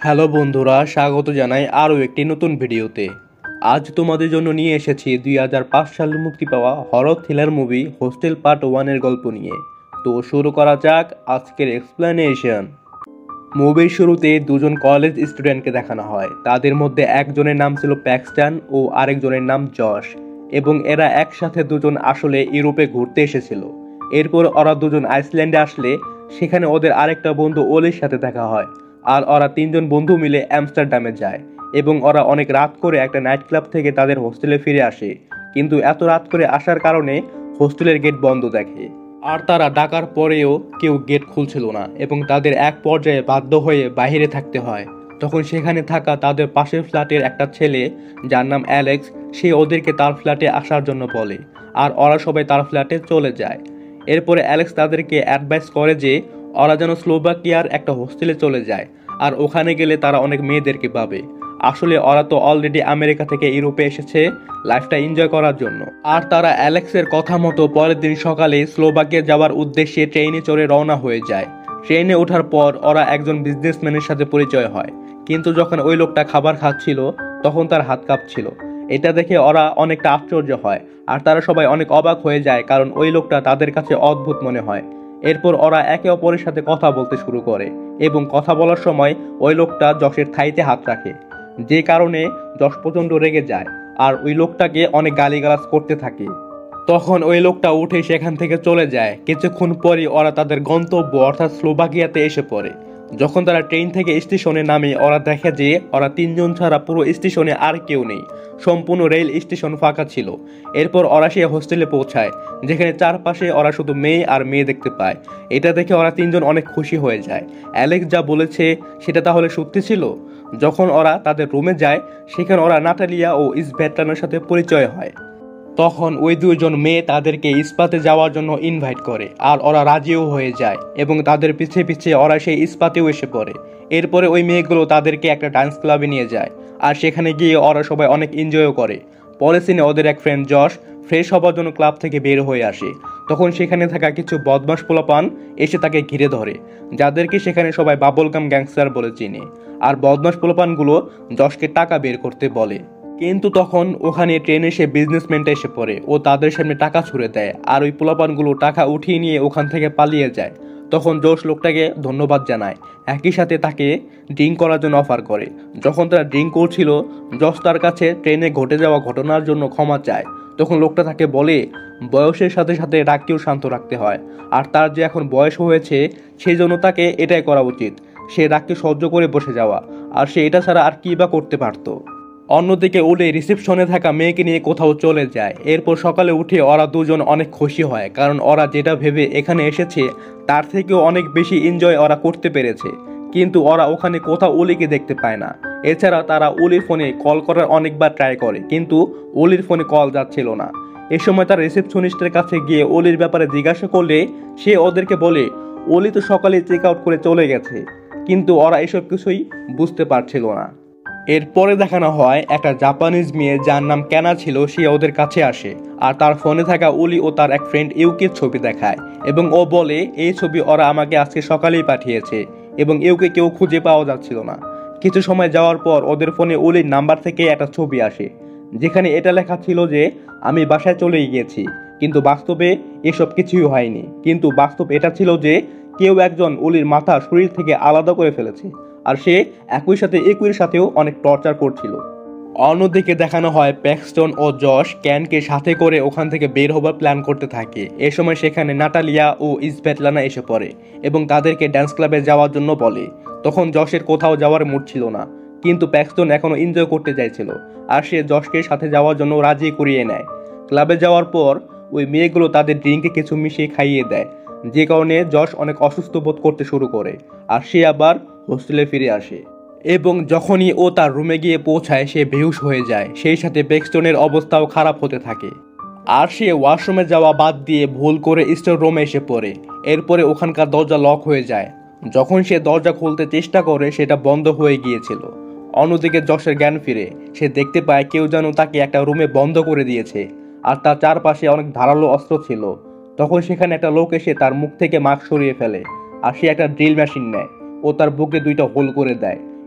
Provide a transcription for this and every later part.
Hello বন্ধুরা, স্বাগত জানাই আরও একটি নতুন ভিডিওতে। আজ তোমাদের জন্য নিয়ে এসেছি 2005 সালে মুক্তি পাওয়া horror thriller movie hostel part 1 এর গল্প নিয়ে। তো শুরু করা যাক আজকের এক্সপ্লেনেশন। মুভির শুরুতে দুজন কলেজ স্টুডেন্টকে দেখানো হয়। তাদের মধ্যে একজনের নাম ছিল প্যাক্সটন ও আরেকজনের নাম জশ, এবং এরা একসাথে দুজন আসলে ইউরোপে ঘুরতে এসেছিল। এরপর ওরা দুজন আইসল্যান্ডে আসলে সেখানে ওদের আরেকটা বন্ধু ওলির সাথে দেখা হয়, আর ওরা তিনজন বন্ধু মিলে আমস্টারডামে যায় এবং ওরা অনেক রাত করে একটা নাইট ক্লাব থেকে তাদের হোস্টেলে ফিরে আসে। কিন্তু এত রাত করে আসার কারণে হোস্টেলের গেট বন্ধ দেখে, আর তারা ডাকার পরেও কেউ গেট খুলছিল না এবং তাদের এক পর্যায়ে বাধ্য হয়ে বাইরে থাকতে হয়। তখন সেখানে থাকা তাদের পাশের ফ্ল্যাটের একটা ছেলে, যার নাম অ্যালেক্স, সে ওদেরকে তার ফ্ল্যাটে আসার জন্য বলে, আর ওরা সবাই তার ফ্ল্যাটে চলে যায়। এরপরে অ্যালেক্স তাদেরকে অ্যাডভাইস করে যে ওরা যেন স্লোভাকিয়ার একটা হোস্টেলে চলে যায়, আর ওখানে গেলে তারা অনেক মেয়েদেরকে পাবে। আসলে ওরা তো অলরেডি আমেরিকা থেকে ইউরোপে এসেছে লাইফটা এনজয় করার জন্য। আর তারা অ্যালেক্সের কথা মতো পরের দিন সকালে স্লোভাকিয়া যাওয়ার উদ্দেশ্যে ট্রেনে চড়ে রওনা হয়ে যায়। ট্রেনে ওঠার পর ওরা একজন বিজনেসম্যানের সাথে পরিচয় হয়, কিন্তু যখন ওই লোকটা খাবার খাচ্ছিল তখন তার হাত কাঁপছিল। এটা দেখে ওরা অনেকটা আশ্চর্য হয়, আর তারা সবাই অনেক অবাক হয়ে যায়, কারণ ওই লোকটা তাদের কাছে অদ্ভুত মনে হয়। এরপর ওরা একে অপরের সাথে কথা বলতে শুরু করে, এবং কথা বলার সময় ওই লোকটা যশের থাইতে হাত রাখে, যে কারণে যশ প্রচণ্ড রেগে যায় আর ওই লোকটাকে অনেক গালিগালাজ করতে থাকে। তখন ওই লোকটা উঠে সেখান থেকে চলে যায়। কিছুক্ষণ পরই ওরা তাদের গন্তব্য অর্থাৎ স্লোভাকিয়াতে এসে পড়ে। যখন তারা ট্রেন থেকে স্টেশনে নামে ওরা দেখে যে ওরা তিনজন ছাড়া পুরো স্টেশনে আর কেউ নেই, সম্পূর্ণ রেল স্টেশন ফাঁকা ছিল। এরপর ওরা সে হোস্টেলে পৌঁছায়, যেখানে চারপাশে ওরা শুধু মেয়ে আর মেয়ে দেখতে পায়। এটা দেখে ওরা তিনজন অনেক খুশি হয়ে যায়। অ্যালেক্স যা বলেছে সেটা তাহলে সত্যি ছিল। যখন ওরা তাদের রুমে যায় সেখানে ওরা নাটালিয়া ও ইসভেটলানের সাথে পরিচয় হয়। তখন ওই দুজন মেয়ে তাদেরকে ইস্পাতে যাওয়ার জন্য ইনভাইট করে, আর ওরা রাজিও হয়ে যায় এবং তাদের পিছে পিছে ওরা সেই ইস্পাতেও এসে পড়ে। এরপরে ওই মেয়েগুলো তাদেরকে একটা ডান্স ক্লাবে নিয়ে যায়, আর সেখানে গিয়ে ওরা সবাই অনেক এনজয়ও করে। পরে সিনে ওদের এক ফ্রেন্ড জশ ফ্রেশ হবার জন্য ক্লাব থেকে বের হয়ে আসে। তখন সেখানে থাকা কিছু বদমাশ পোলাপান এসে তাকে ঘিরে ধরে, যাদেরকে সেখানে সবাই বাবলগাম গ্যাংস্টার বলে চিনে। আর বদমাশ পোলাপানগুলো জশকে টাকা বের করতে বলে, কিন্তু তখন ওখানে ট্রেনে সে বিজনেসম্যানটা এসে পড়ে ও তাদের সামনে টাকা ছুড়ে দেয়, আর ওই পোলাপানগুলো টাকা উঠিয়ে নিয়ে ওখান থেকে পালিয়ে যায়। তখন জোশ লোকটাকে ধন্যবাদ জানায়, একই সাথে তাকে ড্রিঙ্ক করার জন্য অফার করে। যখন তারা ড্রিঙ্ক করছিল, জশ তার কাছে ট্রেনে ঘটে যাওয়া ঘটনার জন্য ক্ষমা চায়। তখন লোকটা তাকে বলে বয়সের সাথে সাথে রাগকেও শান্ত রাখতে হয়, আর তার যে এখন বয়স হয়েছে সেই জন্য তাকে এটাই করা উচিত, সে রাগকে সহ্য করে বসে যাওয়া, আর সে এটা ছাড়া আর কী বা করতে পারতো। অন্যদিকে ওলে রিসেপশনে থাকা মেয়েকে নিয়ে কোথাও চলে যায়। এরপর সকালে উঠে ওরা দুজন অনেক খুশি হয়, কারণ ওরা যেটা ভেবে এখানে এসেছে তার থেকেও অনেক বেশি এনজয় ওরা করতে পেরেছে। কিন্তু ওরা ওখানে কোথাও ওলিকে দেখতে পায় না। এছাড়া তারা ওলির ফোনে কল করার অনেকবার ট্রাই করে, কিন্তু ওলির ফোনে কল যাচ্ছিল না। এ সময় তার রিসেপশনিস্টের কাছে গিয়ে ওলির ব্যাপারে জিজ্ঞাসা করলে সে ওদেরকে বলে ওলি তো সকালে চেক আউট করে চলে গেছে, কিন্তু ওরা এসব কিছুই বুঝতে পারছিল না। এরপরে দেখানো হয় একটা জাপানিজ মেয়ে যার নাম ক্যানা ছিল, সে ওদের কাছে আসে আর তার ফোনে থাকা ওলি ও তার এক ফ্রেন্ড ইউকের ছবি দেখায়, এবং ও বলে এই ছবি ওরা আমাকে আজকে সকালেই পাঠিয়েছে এবং ইউকে কেউ খুঁজে পাওয়া যাচ্ছিল না। কিছু সময় যাওয়ার পর ওদের ফোনে ওলির নাম্বার থেকে একটা ছবি আসে, যেখানে এটা লেখা ছিল যে আমি বাসায় চলে গিয়েছি, কিন্তু বাস্তবে এসব কিছুই হয়নি। কিন্তু বাস্তব এটা ছিল যে কেউ একজন ওলির মাথা শরীর থেকে আলাদা করে ফেলেছে, আর সে একই সাথে একুইর সাথেও অনেক টর্চার করছিল। অন্যদিকে দেখানো হয় প্যাক্সটন ও জশ ক্যানকে সাথে করে ওখান থেকে বের হবার প্ল্যান করতে থাকে। এ সময় সেখানে নাটালিয়া ও ইসভেটলানা এসে পড়ে এবং তাদেরকে ড্যান্স ক্লাবে যাওয়ার জন্য বলে। তখন জশের কোথাও যাওয়ার মুড ছিল না, কিন্তু প্যাক্সটন এখনো এনজয় করতে চাইছিল, আর সে জশকে সাথে যাওয়ার জন্য রাজি করিয়ে নেয়। ক্লাবে যাওয়ার পর ওই মেয়েগুলো তাদের ড্রিঙ্কে কিছু মিশিয়ে খাইয়ে দেয়, যে কারণে জশ অনেক অসুস্থ বোধ করতে শুরু করে, আর সে আবার হোস্টেলে ফিরে আসে। এবং যখনই ও তার রুমে গিয়ে পৌঁছায় সে বেহুশ হয়ে যায়। সেই সাথে প্যাক্সটনের অবস্থাও খারাপ হতে থাকে, আর সে ওয়াশরুমে যাওয়া বাদ দিয়ে ভুল করে স্টোর রুমে এসে পড়ে। এরপরে ওখানকার দরজা লক হয়ে যায়। যখন সে দরজা খুলতে চেষ্টা করে সেটা বন্ধ হয়ে গিয়েছিল। অন্যদিকে জশের জ্ঞান ফিরে, সে দেখতে পায় কেউ যেন তাকে একটা রুমে বন্ধ করে দিয়েছে, আর তার চারপাশে অনেক ধারালো অস্ত্র ছিল। তখন সেখানে একটা লোক এসে তার মুখ থেকে মাস্ক সরিয়ে ফেলে, আর সে একটা ড্রিল মেশিন নেয় ও তার বুকে 2টা হোল করে দেয়,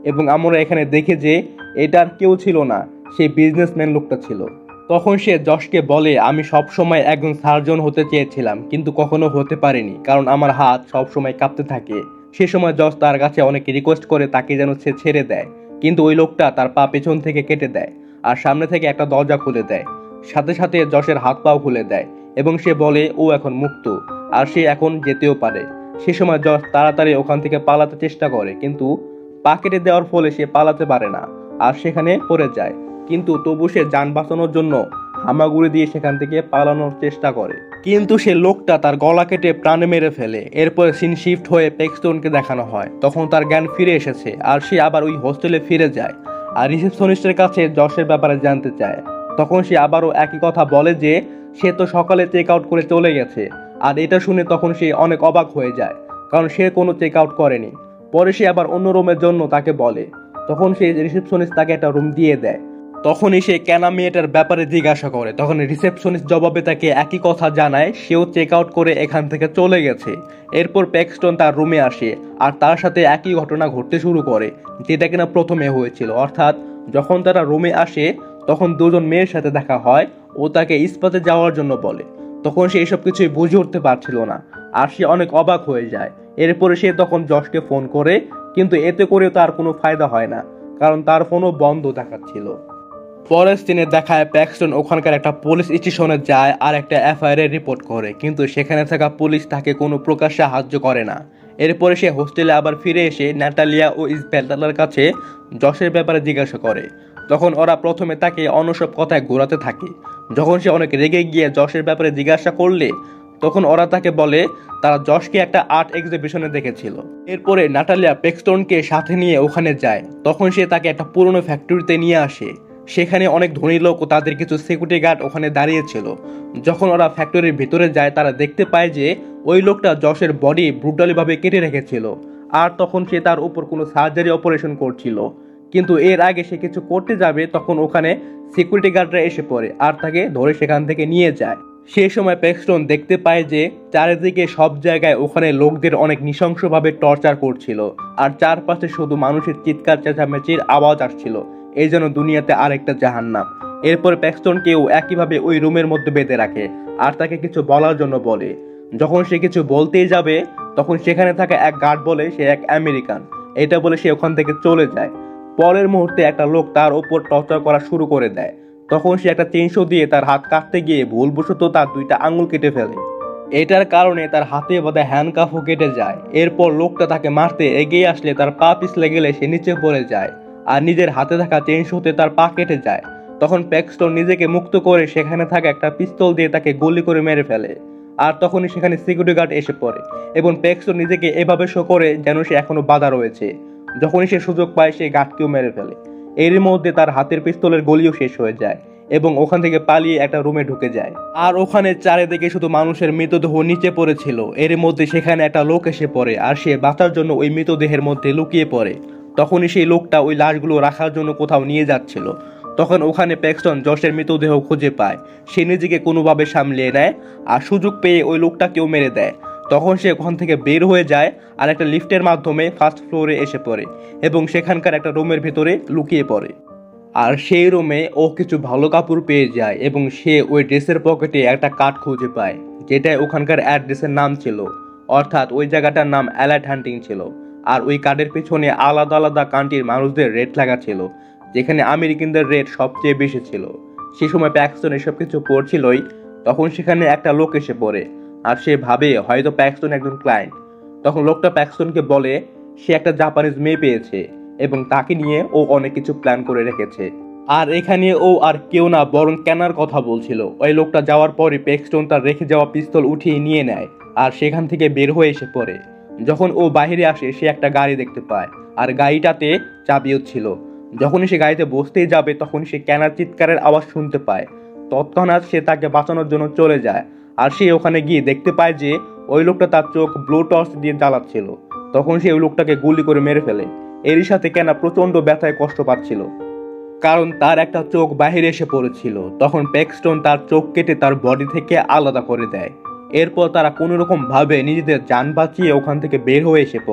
এবং আমরা এখানে দেখি যে এটার কেউ ছিল না, সেই বিজনেসম্যান লোকটা ছিল। তখন সে যশকে বলে, আমি সবসময় একজন সার্জন হতে চেয়েছিলাম, কিন্তু কখনো হতে পারিনি, কারণ আমার হাত সবসময় কাঁপতে থাকে। সে সময় যশ তার কাছে অনেক রিকোয়েস্ট করে তাকে যেন সে ছেড়ে দেয়, কিন্তু ওই লোকটা তার পা পেছন থেকে কেটে দেয় আর সামনে থেকে একটা দরজা খুলে দেয়। সাথে সাথে যশের হাত পাও খুলে দেয় এবং সে বলে ও এখন মুক্ত আর সে এখন যেতেও পারে। সে সময় যশ তাড়াতাড়ি ওখান থেকে পালাতে চেষ্টা করে, কিন্তু পা কেটে দেওয়ার ফলে সে পালাতে পারে না আর সেখানে পড়ে যায়। কিন্তু তবু সে যান বাঁচানোর জন্য হামাগুড়ি দিয়ে সেখান থেকে পালানোর চেষ্টা করে, কিন্তু সে লোকটা তার গলা কেটে প্রাণে মেরে ফেলে। এরপরে সিন শিফট হয়ে পেক্সটনকে দেখানো হয়, তখন তার জ্ঞান ফিরে এসেছে আর সে আবার ওই হোস্টেলে ফিরে যায় আর রিসেপশনিস্টের কাছে যশের ব্যাপারে জানতে চায়। তখন সে আবারও একই কথা বলে যে সে তো সকালে চেক আউট করে চলে গেছে। আর এটা শুনে তখন সে অনেক অবাক হয়ে যায়, কারণ সে কোনো চেক আউট করেনি। পরে সে আবার অন্য রুমের জন্য তাকে বলে, তখন সে রিসেপশনিস্ট তাকে একটা রুম দিয়ে দেয়। তখনই সে কেনা মেয়েটার ব্যাপারে জিজ্ঞাসা করে, তখন রিসেপশনিস্ট জবাবে তাকে একই কথা জানায়, সেও চেক আউট করে এখান থেকে চলে গেছে। এরপর প্যাক্সটন তার রুমে আসে আর তার সাথে একই ঘটনা ঘটতে শুরু করে যেটা কিনা প্রথমে হয়েছিল। অর্থাৎ যখন তারা রুমে আসে তখন দুজন মেয়ের সাথে দেখা হয়, ও তাকে ইস্পাতে যাওয়ার জন্য বলে। তখন সে এসব কিছুই বুঝে উঠতে পারছিল না আর সে অনেক অবাক হয়ে যায়। এরপরে সে তখন যশকে ফোন করে, কিন্তু এতে করেও তার কোনো ফায়দা হয় না, কারণ তার ফোনও বন্ধ দেখাচ্ছিল। পরের দিনে দেখায় প্যাক্সটন ওখানকার একটা পুলিশ স্টেশনে যায় আর একটা এফআইআর রিপোর্ট করে, কিন্তু সেখানে থাকা পুলিশ তাকে কোনো প্রকার সাহায্য করে না। এরপরে সে হোস্টেলে আবার ফিরে এসে ন্যাটালিয়া ও ইসবেলার কাছে যশের ব্যাপারে জিজ্ঞাসা করে। তখন ওরা প্রথমে তাকে অন্য সব কথায় ঘোরাতে থাকে। যখন সে অনেক রেগে গিয়ে যশের ব্যাপারে জিজ্ঞাসা করলে তখন ওরা তাকে বলে তারা যশকে একটা আর্ট এক্সিবিশনে দেখেছিল। এরপরে ন্যাটালিয়া প্যাক্সটনকে সাথে নিয়ে ওখানে যায়। তখন সে তাকে একটা পুরনো ফ্যাক্টরিতে নিয়ে আসে। সেখানে অনেক ধনী লোক ও তাদের কিছু সিকিউরিটি গার্ড ওখানে দাঁড়িয়েছিল। যখন ওরা ফ্যাক্টরির ভিতরে যায় তারা দেখতে পায় যে ওই লোকটা যশের বডি ব্রুটালি ভাবে কেটে রেখেছিল আর তখন সে তার উপর কোনো সার্জারি অপারেশন করছিল। কিন্তু এর আগে সে কিছু করতে যাবে তখন ওখানে সিকিউরিটি গার্ডরা এসে পড়ে আর তাকে ধরে সেখান থেকে নিয়ে যায়। সেই সময় প্যাক্সটন দেখতে পায় যে চারিদিকে সব জায়গায় ওখানে লোকদের অনেক নৃশংসভাবে টর্চার করছিল আর চারপাশে শুধু মানুষের চিৎকার চেঁচামেচির আওয়াজ আসছিল, এই জন্য দুনিয়াতে আরেকটা জাহান্নাম। এরপর প্যাক্সটনকেও একইভাবে ওই রুমের মধ্যে বেঁধে রাখে আর তাকে কিছু বলার জন্য বলে। যখন সে কিছু বলতেই যাবে তখন সেখানে থাকা এক গার্ড বলে সে এক আমেরিকান, এটা বলে সে ওখান থেকে চলে যায়। পরের মুহূর্তে একটা লোক তার ওপর টর্চার করা শুরু করে দেয়। তখন সে একটা চেইনসো দিয়ে তার হাত কাটতে গিয়ে ভুলবশত তার 2টা আঙুল কেটে ফেলে। এটার কারণে তার হাতে বাঁধা হ্যান্ডকাফও কেটে যায়। এরপর লোকটা তাকে মারতে এগিয়ে আসলে তার পা পিছলে গেলে সে নিচে পড়ে যায় আর নিজের হাতে থাকা চেইনসোতে তার পা কেটে যায়। তখন প্যাক্সটন নিজেকে মুক্ত করে সেখানে থাকা একটা পিস্তল দিয়ে তাকে গুলি করে মেরে ফেলে। আর তখনই সেখানে সিকিউরিটি গার্ড এসে পড়ে এবং প্যাক্সটন নিজেকে এভাবে শো করে যেন সে এখনো বাধা রয়েছে। যখনই সে সুযোগ পায় সে গার্ডকেও মেরে ফেলে। এর মধ্যে তার হাতের পিস্তলের গলিও শেষ হয়ে যায় এবং ওখান থেকে পালিয়ে একটা রুমে ঢুকে যায়। আর ওখানে চারিদিকে শুধু মানুষের মৃতদেহ নিচে পড়েছিল। এর মধ্যে সেখানে একটা লোক এসে পড়ে আর সে বাঁচার জন্য ওই মৃতদেহের মধ্যে লুকিয়ে পড়ে। তখনই সেই লোকটা ওই লাশগুলো রাখার জন্য কোথাও নিয়ে যাচ্ছিল। তখন ওখানে প্যাক্সটন যশের মৃতদেহ খুঁজে পায়। সে নিজেকে কোনোভাবে সামলিয়ে নেয় আর সুযোগ পেয়ে ওই লোকটাকেও মেরে দেয়। তখন সে ওখান থেকে বের হয়ে যায় আর একটা লিফটের মাধ্যমে ফার্স্ট ফ্লোরে এসে পড়ে এবং সেখানকার একটা রুমের ভিতরে লুকিয়ে পড়ে। আর সেই রুমে ও কিছু ভালো কাপড় পেয়ে যায় এবং সে ওই ড্রেসের পকেটে একটা কার্ড খুঁজে পায় যেটা ওখানকার অ্যাড্রেসের নাম ছিল, অর্থাৎ ওই জায়গাটার নাম অ্যালার্ট হান্টিং ছিল। আর ওই কার্ডের পেছনে আলাদা আলাদা কান্ট্রির মানুষদের রেট লাগা ছিল, যেখানে আমেরিকানদের রেট সবচেয়ে বেশি ছিল। সে সময় প্যাক্সটন এসব কিছু পড়ছিলই, তখন সেখানে একটা লোক এসে পড়ে আর সে ভাবে হয়তো প্যাক্সটন একজন ক্লায়েন্ট। তখন লোকটা প্যাক্সটনকে বলে সে একটা জাপানিজ মেয়ে পেয়েছে এবং তাকে নিয়ে ও অনেক কিছু প্ল্যান করে রেখেছে। আর এখানে ও আর কেউ না বরং কেনার কথা বলছিল। ওই লোকটা যাওয়ার পরে প্যাক্সটন তার রেখে যাওয়া পিস্তল উঠিয়ে নিয়ে নেয় আর সেখান থেকে বের হয়ে এসে পড়ে। যখন ও বাইরে আসে সে একটা গাড়ি দেখতে পায় আর গাড়িটাতে চাবিও ছিল। যখনই সে গাড়িতে বসতেই যাবে তখনই সে কেনার চিৎকারের আওয়াজ শুনতে পায়। তৎক্ষণাৎ সে তাকে বাঁচানোর জন্য চলে যায় আর সে ওখানে গিয়ে দেখতে পায় যে ওই লোকটা তার চোখ ব্লু টর্চ দিয়ে জ্বালাচ্ছিল। তখন সে ওই লোকটাকে গুলি করে মেরে ফেলে। এরই সাথে কেনা প্রচন্ড ব্যথায় কষ্ট পাচ্ছিল, কারণ তার একটা চোখ বাহিরে এসে পড়েছিল। তখন প্যাক্সটন তার চোখ কেটে তার বডি থেকে আলাদা করে দেয়। এরপর তারা কোনো রকম ভাবে নিজেদের যান বাঁচিয়ে ওখান থেকে বের হয়ে এসে পড়ে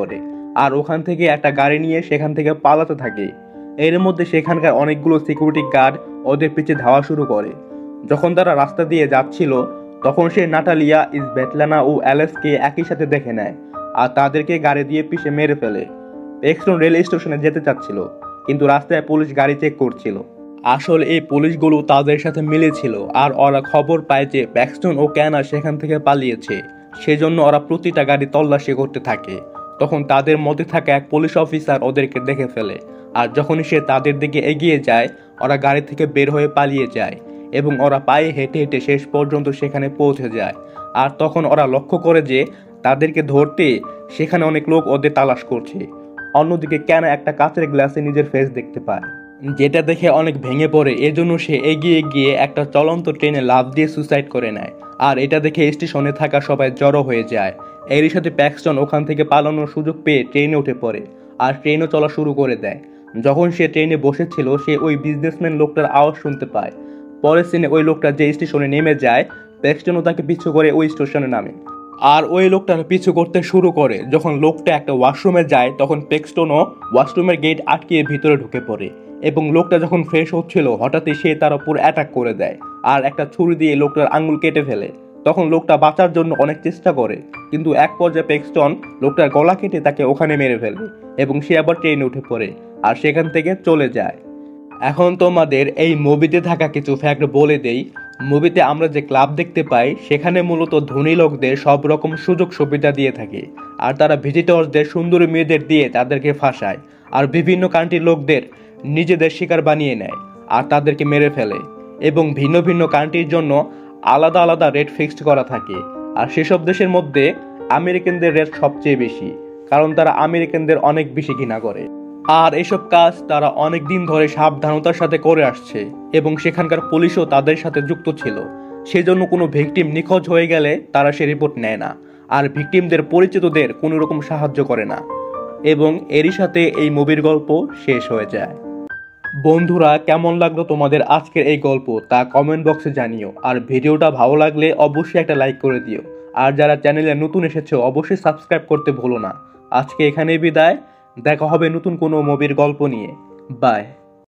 আর ওখান থেকে একটা গাড়ি নিয়ে সেখান থেকে পালাতে থাকে। এর মধ্যে সেখানকার অনেকগুলো সিকিউরিটি গার্ড ওদের পিছে ধাওয়া শুরু করে। যখন তারা রাস্তা দিয়ে যাচ্ছিল তখন সে নাটালিয়া, ইসবেটলানা ও অ্যালেসকে একই সাথে দেখে নেয় আর তাদেরকে গাড়ি দিয়ে পিষে মেরে ফেলে। পেক্সটন রেল স্টেশনে যেতে চাচ্ছিল, কিন্তু রাস্তায় পুলিশ গাড়ি চেক করছিল। আসলে এই পুলিশগুলো তাদের সাথে মিলেছিল আর ওরা খবর পায় যে প্যাক্সটন ও ক্যানা সেখান থেকে পালিয়েছে। সেজন্য ওরা প্রতিটা গাড়ি তল্লাশি করতে থাকে। তখন তাদের মধ্যে থাকা এক পুলিশ অফিসার ওদেরকে দেখে ফেলে, আর যখনই সে তাদের দিকে এগিয়ে যায় ওরা গাড়ি থেকে বের হয়ে পালিয়ে যায় এবং ওরা পায়ে হেঁটে হেঁটে শেষ পর্যন্ত সেখানে পৌঁছে যায়। আর তখন ওরা লক্ষ্য করে যে তাদেরকে ধরতে সেখানে অনেক লোক ওদের তালাশ করছে। অন্যদিকে ক্যানা একটা কাঁচের গ্লাসে নিজের ফেস দেখতে পায়, যেটা দেখে অনেক ভেঙে পড়ে। এজন্য সে এগিয়ে গিয়ে একটা চলন্ত ট্রেনে লাফ দিয়ে সুসাইড করে নেয়। আর এটা দেখে স্টেশনে থাকা সবাই জড়ো হয়ে যায়। এরই সাথে প্যাক্সটন ওখান থেকে পালানোর সুযোগ পেয়ে ট্রেনে উঠে পড়ে আর ট্রেনও চলা শুরু করে দেয়। যখন সে ট্রেনে বসেছিল সে ওই বিজনেসম্যান লোকটার আওয়াজ শুনতে পায়। পরের সিনে ওই লোকটা যে স্টেশনে নেমে যায়, প্যাক্সটনও তাকে পিছু করে ওই স্টেশনে নামে আর ওই লোকটার পিছু করতে শুরু করে। যখন লোকটা একটা ওয়াশরুমে যায় তখন প্যাক্সটনও ওয়াশরুমের গেট আটকিয়ে ভিতরে ঢুকে পড়ে এবং লোকটা যখন ফ্রেশ হচ্ছিল হঠাৎই সে তার উপর অ্যাটাক করে দেয় আর একটা ছুরি দিয়ে লোকটার আঙুল কেটে ফেলে। তখন লোকটা বাঁচার জন্য অনেক চেষ্টা করে, কিন্তু এক পর্যায়ে প্যাক্সটন লোকটার গলা কেটে তাকে ওখানে মেরে ফেলে এবং সে আবার ট্রেনে উঠে পড়ে আর সেখান থেকে চলে যায়। এখন তোমাদের এই মুভিতে থাকা কিছু ফ্যাক্ট বলে দেই। মুভিতে আমরা যে ক্লাব দেখতে পাই সেখানে মূলত ধনী লোকদের সব রকম সুযোগ সুবিধা দিয়ে থাকে আর তারা ভিজিটরসদের সুন্দরী মেয়েদের দিয়ে তাদেরকে ফাঁসায় আর বিভিন্ন কান্ট্রির লোকদের নিজেদের শিকার বানিয়ে নেয় আর তাদেরকে মেরে ফেলে। এবং ভিন্ন ভিন্ন কান্ট্রির জন্য আলাদা আলাদা রেট ফিক্সড করা থাকে। আর সেসব দেশের মধ্যে আমেরিকানদের রেট সবচেয়ে বেশি, কারণ তারা আমেরিকানদের অনেক বেশি ঘৃণা করে। আর এসব কাজ তারা অনেক দিন ধরে সাবধানতার সাথে করে আসছে এবং সেখানকার পুলিশও তাদের সাথে যুক্ত ছিল। সেজন্য কোনো ভিকটিম নিখোঁজ হয়ে গেলে তারা সে রিপোর্ট নেয় না আর ভিকটিমদের পরিচিতদের কোনো রকম সাহায্য করে না। এবং এরই সাথে এই মুভির গল্প শেষ হয়ে যায়। বন্ধুরা, কেমন লাগলো তোমাদের আজকের এই গল্প তা কমেন্ট বক্সে জানিও। আর ভিডিওটা ভালো লাগলে অবশ্যই একটা লাইক করে দিও। আর যারা চ্যানেলে নতুন এসেছো অবশ্যই সাবস্ক্রাইব করতে ভুলো না। আজকে এখানেই বিদায়, দেখা হবে নতুন কোনো মুভির গল্প নিয়ে। বাই।